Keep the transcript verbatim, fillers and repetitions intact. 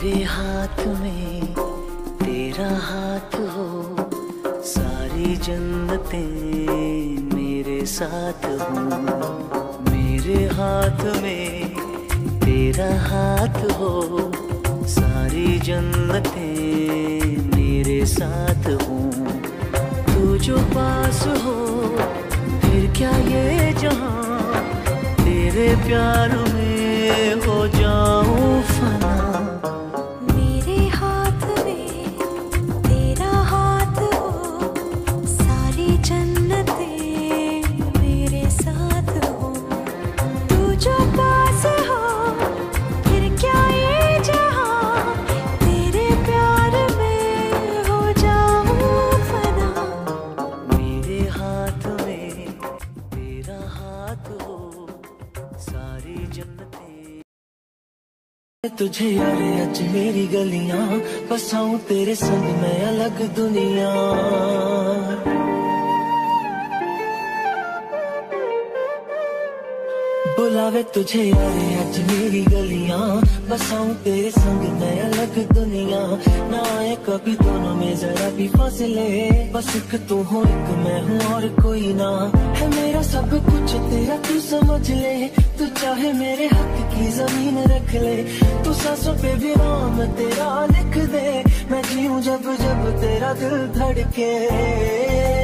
मेरे हाथ में तेरा हाथ हो, सारी जन्नतें मेरे साथ हो। मेरे हाथ में तेरा हाथ हो, सारी जन्नतें मेरे साथ हो। तू जो पास हो फिर क्या ये जहां, तेरे प्यार में हो जाऊं फना। मेरे हाथ में तेरा हाथ हो, सारी जन्नतें मेरे साथ हो। तू जो पास हो फिर क्या ये जहां, तेरे प्यार में हो जाऊं फना। मेरे हाथ में तेरा हाथ हो, सारी जन्नतें। तुझे यार अज मेरी गलियां, बसाऊं तेरे संग मैं अलग दुनिया। बुलावे तुझे यार अज मेरी गलियां, बसाऊं तेरे संग मैं अलग दुनिया। ना आए कभी दोनों में जरा भी फासले, बस एक तू हो एक मैं हूँ और कोई ना। है मेरा सब कुछ तेरा तू समझ ले, तू चाहे मेरे हक की जमीन रख ले। तू सांसों पे भी नाम तेरा लिख दे, मैं जीऊं जब जब तेरा दिल धड़के।